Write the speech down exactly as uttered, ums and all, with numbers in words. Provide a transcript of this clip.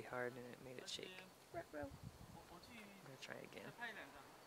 really hard and it made it shake. I'm gonna try again.